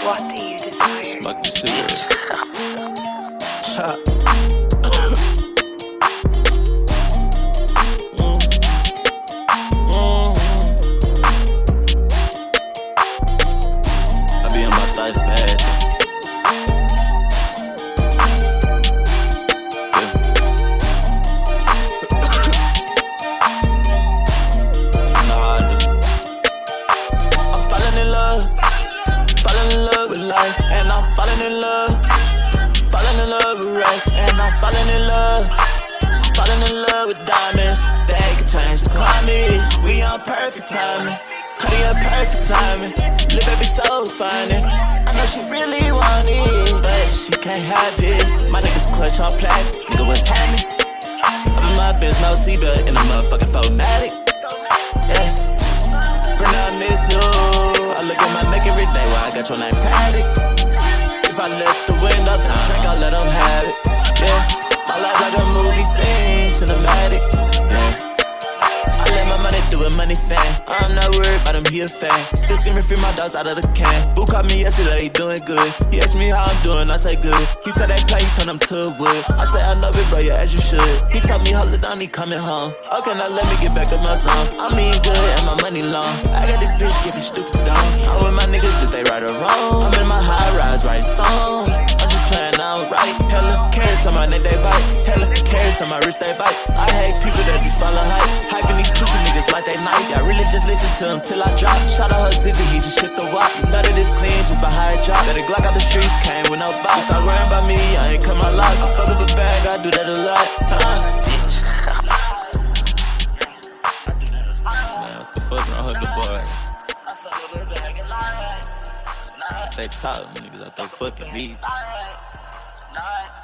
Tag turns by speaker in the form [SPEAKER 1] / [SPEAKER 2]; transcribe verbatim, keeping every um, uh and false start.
[SPEAKER 1] What do you desire?
[SPEAKER 2] Smoke the cigarette. I be on my thighs bad. And I'm falling in love, falling in love with racks. And I'm falling in love, falling in love with diamonds. They can change the climate, we on perfect timing. Cutty up perfect timing, Lil' baby so fine. I know she really want it, but she can't have it. My niggas clutch on plastic, nigga what's happening? I'm in my Benz, no seatbelt, in a motherfucking Fomatic. Yeah, Brenda, I miss you. I look at my neck every day while I got your name tatted. If I lift the window down, drink, I'll let them have it. Yeah, my life like a movie scene, cinematic. Yeah, I let my money do a money fan. I'm not worried about him, he a fan. Still screaming free my dogs out of the can. Boo called me yesterday, he doing good. He asked me how I'm doing, I say good. He said they play, he turn them to wood. I said I know it, bro, yeah, as you should. He told me hold it down, he coming home. Okay, now let me get back up my song. I mean good and my money long. I got this bitch giving stupid down. I'm with my niggas if they right or wrong. I'm in my high rise writing songs. I'm just playing out right. Hella carrots on my neck, they bite. Hella carrots on my wrist, they bite. I hate people that just follow hype. Hyping these pussy niggas like they nice. I really just listen to him till I drop. Shout out her Zizzy, he just shipped the wop. None of this clean, just by how it drop. Got a Glock out the streets, came with no box. Stop worrying about me, I ain't cut my locks. I fuck up a bag, I do that a lot. Huh? Man, what the fuck wrong with the boy? They top niggas, I think fucking me.